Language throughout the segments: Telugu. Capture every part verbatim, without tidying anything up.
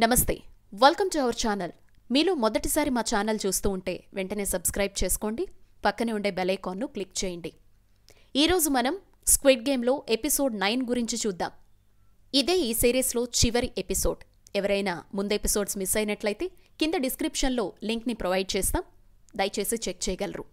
నమస్తే, వెల్కమ్ టు అవర్ ఛానల్. మీలో మొదటిసారి మా ఛానల్ చూస్తూ ఉంటే వెంటనే సబ్స్క్రైబ్ చేసుకోండి, పక్కనే ఉండే బెల్ ఐకాన్ను క్లిక్ చేయండి. ఈరోజు మనం స్క్విడ్ గేమ్లో ఎపిసోడ్ నైన్ గురించి చూద్దాం. ఇదే ఈ సిరీస్లో చివరి ఎపిసోడ్. ఎవరైనా ముందు ఎపిసోడ్స్ మిస్ అయినట్లయితే కింద డిస్క్రిప్షన్లో లింక్ని ప్రొవైడ్ చేస్తాం, దయచేసి చెక్ చేయగలరు.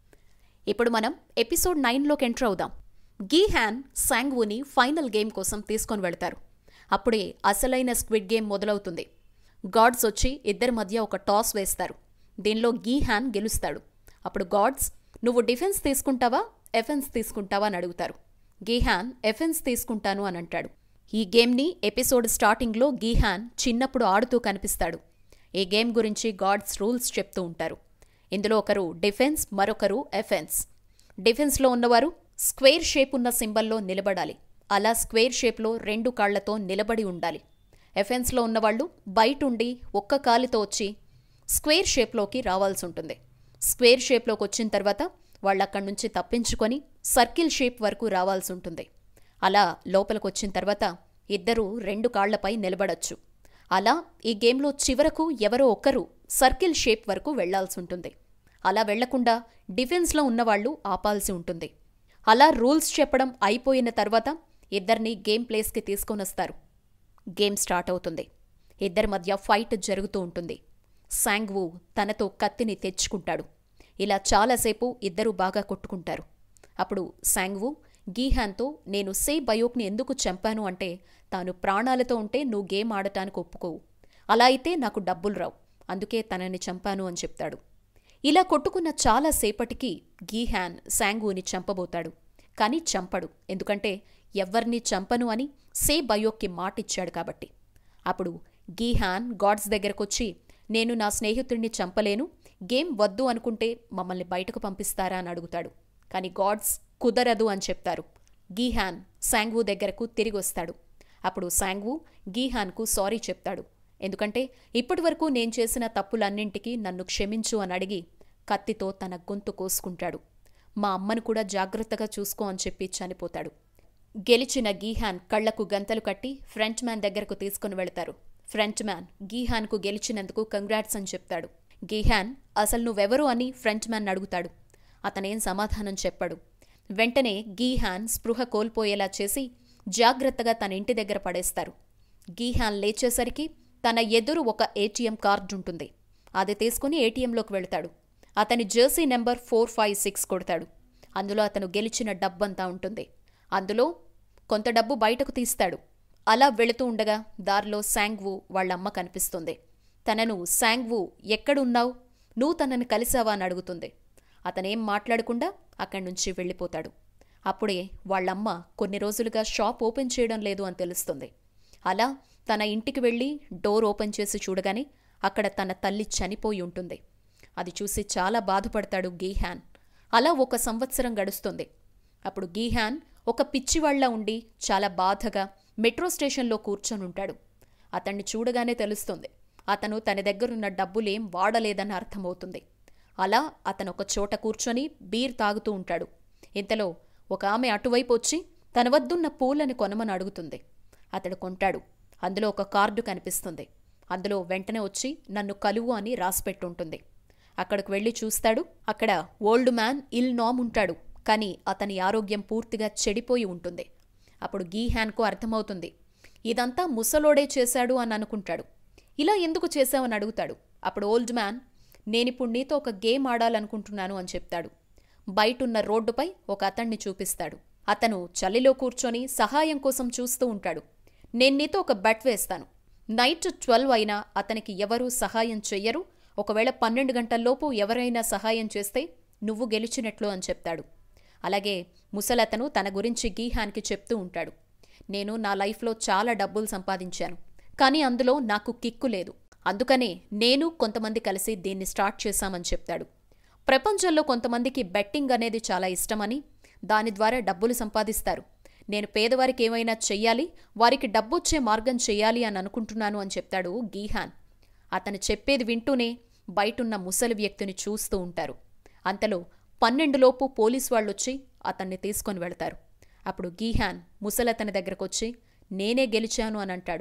ఇప్పుడు మనం ఎపిసోడ్ నైన్లోకి ఎంటర్ అవుదాం. గీహాన్ సాంగ్వుని ఫైనల్ గేమ్ కోసం తీసుకొని వెళతారు. అప్పుడే అసలైన స్క్విడ్ గేమ్ మొదలవుతుంది. గాడ్స్ వచ్చి ఇద్దరి మధ్య ఒక టాస్ వేస్తారు. దీనిలో గీహాన్ గెలుస్తాడు. అప్పుడు గాడ్స్, నువ్వు డిఫెన్స్ తీసుకుంటావా ఎఫెన్స్ తీసుకుంటావా అని అడుగుతారు. గీహాన్ ఎఫెన్స్ తీసుకుంటాను అని అంటాడు. ఈ గేమ్ని ఎపిసోడ్ స్టార్టింగ్లో గీహాన్ చిన్నప్పుడు ఆడుతూ కనిపిస్తాడు. ఈ గేమ్ గురించి గాడ్స్ రూల్స్ చెప్తూ ఉంటారు. ఇందులో ఒకరు డిఫెన్స్, మరొకరు ఎఫెన్స్. డిఫెన్స్లో ఉన్నవారు స్క్వేర్ షేప్ ఉన్న సింబల్లో నిలబడాలి. అలా స్క్వేర్ షేప్లో రెండు కాళ్లతో నిలబడి ఉండాలి. ఎఫెన్స్లో ఉన్నవాళ్లు బయటుండి ఒక్క కాలితో వచ్చి స్క్వేర్ షేప్లోకి రావాల్సి ఉంటుంది. స్క్వేర్ షేప్లోకి వచ్చిన తర్వాత వాళ్ళు అక్కడి నుంచి తప్పించుకొని సర్కిల్ షేప్ వరకు రావాల్సి ఉంటుంది. అలా లోపలికి వచ్చిన తర్వాత ఇద్దరూ రెండు కాళ్లపై నిలబడచ్చు. అలా ఈ గేమ్లో చివరకు ఎవరో ఒక్కరు సర్కిల్ షేప్ వరకు వెళ్లాల్సి ఉంటుంది. అలా వెళ్లకుండా డిఫెన్స్లో ఉన్నవాళ్లు ఆపాల్సి ఉంటుంది. అలా రూల్స్ చెప్పడం అయిపోయిన తర్వాత ఇద్దరిని గేమ్ ప్లేస్కి తీసుకొనొస్తారు. గేమ్ స్టార్ట్ అవుతుంది. ఇద్దరి మధ్య ఫైట్ జరుగుతూ ఉంటుంది. సాంగ్వు తనతో కత్తిని తెచ్చుకుంటాడు. ఇలా చాలాసేపు ఇద్దరూ బాగా కొట్టుకుంటారు. అప్పుడు సాంగ్వు గీహాన్తో, నేను సే బయోక్ని ఎందుకు చంపాను అంటే, తాను ప్రాణాలతో ఉంటే నువ్వు గేమ్ ఆడటానికి ఒప్పుకోవు, అలా అయితే నాకు డబ్బులు రావు, అందుకే తనని చంపాను అని చెప్తాడు. ఇలా కొట్టుకున్న చాలాసేపటికి గీహాన్ సాంగ్వుని చంపబోతాడు. కానీ చంపడు, ఎందుకంటే ఎవ్వర్నీ చంపను అని సే బయోక్కి మాటిచ్చాడు కాబట్టి. అప్పుడు గీహాన్ గాడ్స్ దగ్గరకొచ్చి, నేను నా స్నేహితుడిని చంపలేను, గేమ్ వద్దు అనుకుంటే మమ్మల్ని బయటకు పంపిస్తారా అని అడుగుతాడు. కానీ గాడ్స్ కుదరదు అని చెప్తారు. గీహాన్ సాంగ్వు దగ్గరకు తిరిగొస్తాడు. అప్పుడు సాంగ్వు గీహాన్కు సారీ చెప్తాడు. ఎందుకంటే ఇప్పటివరకు నేను చేసిన తప్పులన్నింటికీ నన్ను క్షమించు అని అడిగి కత్తితో తన గొంతు కోసుకుంటాడు. మా అమ్మను కూడా జాగ్రత్తగా చూసుకో అని చెప్పి చనిపోతాడు. గెలిచిన గీహాన్ కళ్లకు గంతలు కట్టి ఫ్రెంచ్ మ్యాన్ దగ్గరకు తీసుకుని వెళతారు. ఫ్రెంచ్ మ్యాన్ గీహాన్కు గెలిచినందుకు కంగ్రాట్స్ అని చెప్తాడు. గీహాన్, అసలు నువ్వెవరు అని ఫ్రెంచ్ మ్యాన్ అడుగుతాడు. అతనేం సమాధానం చెప్పాడు. వెంటనే గీహాన్ స్పృహ కోల్పోయేలా చేసి జాగ్రత్తగా తన ఇంటి దగ్గర పడేస్తారు. గీహాన్ లేచేసరికి తన ఎదురు ఒక ఏటీఎం కార్డు ఉంటుంది. అది తీసుకుని ఏటీఎంలోకి వెళతాడు. అతని jersey number four five six కొడతాడు. అందులో అతను గెలిచిన డబ్బంతా ఉంటుంది. అందులో కొంత డబ్బు బయటకు తీస్తాడు. అలా వెళుతూ ఉండగా దారిలో సాంగ్వు వాళ్ళమ్మ కనిపిస్తుంది. తనను, సాంగ్వు ఎక్కడున్నావు, నువ్వు తనని కలిసావా అని అడుగుతుంది. అతనేం మాట్లాడకుండా అక్కడి నుంచి వెళ్ళిపోతాడు. అప్పుడే వాళ్ళమ్మ కొన్ని రోజులుగా షాప్ ఓపెన్ చేయడం లేదు అని తెలుస్తుంది. అలా తన ఇంటికి వెళ్ళి డోర్ ఓపెన్ చేసి చూడగానే అక్కడ తన తల్లి చనిపోయి ఉంటుంది. అది చూసి చాలా బాధపడతాడు గీహాన్. అలా ఒక సంవత్సరం గడుస్తుంది. అప్పుడు గీహాన్ ఒక పిచ్చివాళ్లా ఉండి చాలా బాధగా మెట్రో స్టేషన్లో కూర్చొనుంటాడు. అతన్ని చూడగానే తెలుస్తుంది అతను తన దగ్గరున్న డబ్బులేం వాడలేదని అర్థమవుతుంది. అలా అతను ఒక చోట కూర్చొని బీర్ తాగుతూ ఉంటాడు. ఇంతలో ఒక ఆమె అటువైపు వచ్చి తన వద్దున్న పూలని కొనమని అడుగుతుంది. అతడు కొంటాడు. అందులో ఒక కార్డు కనిపిస్తుంది. అందులో వెంటనే వచ్చి నన్ను కలువు అని రాసిపెట్టుంటుంది. అక్కడికి వెళ్ళి చూస్తాడు. అక్కడ ఓల్డ్ మ్యాన్ ఇల్ నామ్ ఉంటాడు. కానీ అతని ఆరోగ్యం పూర్తిగా చెడిపోయి ఉంటుంది. అప్పుడు గీహాన్కు అర్థమవుతుంది ఇదంతా ముసలోడే చేశాడు అని అనుకుంటాడు. ఇలా ఎందుకు చేశావని అడుగుతాడు. అప్పుడు ఓల్డ్ మ్యాన్, నేనిప్పుడు నీతో ఒక గేమ్ ఆడాలనుకుంటున్నాను అని చెప్తాడు. బయటున్న రోడ్డుపై ఒక అతన్ని చూపిస్తాడు. అతను చలిలో కూర్చొని సహాయం కోసం చూస్తూ ఉంటాడు. నేను నీతో ఒక బెట్ వేస్తాను. నైట్ ట్వెల్వ్ అయినా అతనికి ఎవరూ సహాయం చెయ్యరు. ఒకవేళ పన్నెండు గంటల్లోపు ఎవరైనా సహాయం చేస్తే నువ్వు గెలిచినట్లు అని చెప్తాడు. అలాగే ముసలతను తన గురించి గీహాన్కి చెప్తూ ఉంటాడు. నేను నా లైఫ్లో చాలా డబ్బులు సంపాదించాను, కానీ అందులో నాకు కిక్కు లేదు. అందుకనే నేను కొంతమంది కలిసి దీన్ని స్టార్ట్ చేశామని చెప్తాడు. ప్రపంచంలో కొంతమందికి బెట్టింగ్ అనేది చాలా ఇష్టమని, దాని ద్వారా డబ్బులు సంపాదిస్తారు. నేను పేదవారికి ఏమైనా చెయ్యాలి, వారికి డబ్బొచ్చే మార్గం చెయ్యాలి అని అనుకుంటున్నాను అని చెప్తాడు గీహాన్. అతను చెప్పేది వింటూనే బయటున్న ముసలి వ్యక్తిని చూస్తూ ఉంటారు. అంతలో పన్నెండులోపు పోలీసు వాళ్ళొచ్చి అతన్ని తీసుకొని వెళతారు. అప్పుడు గీహాన్ ముసలతని దగ్గరకొచ్చి నేనే గెలిచాను అని అంటాడు.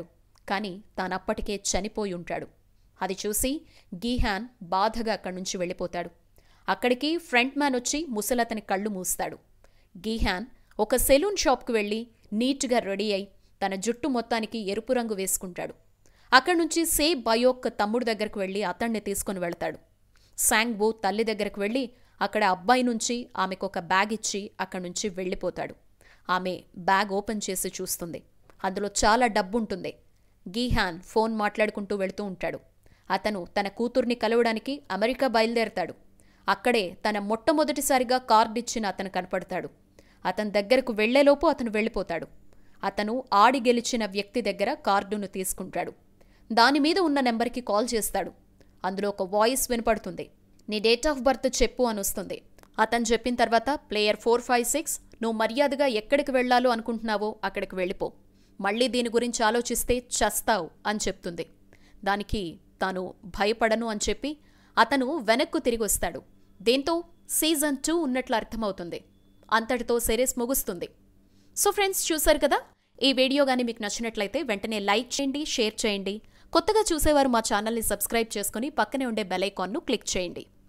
కానీ తానప్పటికే చనిపోయి ఉంటాడు. అది చూసి గీహాన్ బాధగా అక్కడి నుంచి వెళ్ళిపోతాడు. అక్కడికి ఫ్రంట్ మ్యాన్ వచ్చి ముసలతని కళ్ళు మూస్తాడు. గీహాన్ ఒక సెలూన్ షాప్కు వెళ్ళి నీట్గా రెడీ అయి తన జుట్టు మొత్తానికి ఎరుపు రంగు వేసుకుంటాడు. అక్కడి నుంచి సే బయోక్ తమ్ముడు దగ్గరకు వెళ్ళి అతన్ని తీసుకుని వెళ్తాడు. శాంగ్బో తల్లి దగ్గరకు వెళ్ళి అక్కడ అబ్బాయి నుంచి ఆమెకు ఒక బ్యాగ్ ఇచ్చి అక్కడి నుంచి వెళ్ళిపోతాడు. ఆమె బ్యాగ్ ఓపెన్ చేసి చూస్తుంది. అందులో చాలా డబ్బుంటుంది. గీహాన్ ఫోన్ మాట్లాడుకుంటూ వెళుతూ ఉంటాడు. అతను తన కూతుర్ని కలవడానికి అమెరికా బయలుదేరతాడు. అక్కడే తన మొట్టమొదటిసారిగా కార్డు ఇచ్చిన అతను కనపడతాడు. అతని దగ్గరకు వెళ్లేలోపు అతను వెళ్ళిపోతాడు. అతను ఆడి గెలిచిన వ్యక్తి దగ్గర కార్డును తీసుకుంటాడు. దానిమీద ఉన్న నెంబర్కి కాల్ చేస్తాడు. అందులో ఒక వాయిస్ వినపడుతుంది. నీ డేట్ ఆఫ్ బర్త్ చెప్పు అని వస్తుంది. అతను చెప్పిన తర్వాత ప్లేయర్ ఫోర్ ఫైవ్ సిక్స్ నువ్వు మర్యాదగా ఎక్కడికి వెళ్లాలో అనుకుంటున్నావో అక్కడికి వెళ్ళిపో, మళ్ళీ దీని గురించి ఆలోచిస్తే చస్తావు అని చెప్తుంది. దానికి తాను భయపడను అని చెప్పి అతను వెనక్కు తిరిగి వస్తాడు. దీంతో సీజన్ టూ ఉన్నట్లు అర్థమవుతుంది. అంతటితో సిరీస్ ముగుస్తుంది. సో ఫ్రెండ్స్, చూసారు కదా. ఈ వీడియో కానీ మీకు నచ్చినట్లయితే వెంటనే లైక్ చేయండి, షేర్ చేయండి. కొత్తగా చూసేవారు మా ఛానల్ని సబ్స్క్రైబ్ చేసుకుని పక్కనే ఉండే బెల్ ఐకాన్ను క్లిక్ చేయండి.